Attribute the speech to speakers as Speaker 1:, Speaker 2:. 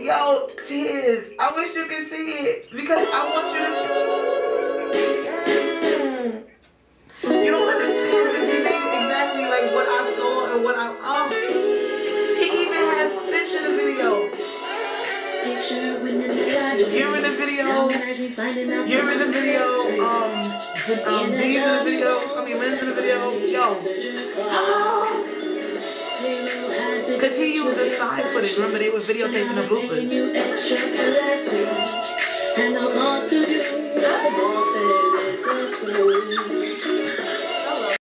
Speaker 1: Yo, Tiz, I wish you could see it because I want you to see. You don't understand because he made it exactly like what I saw and what I. He even has Stitch in the video. You're in the video. You're in the video. D's in the video. I mean, Lynn's in the video. Yo. Because he used a side footage. Remember, they were videotaping the bloopers.
Speaker 2: And the cost to you, the boss says it's a clue.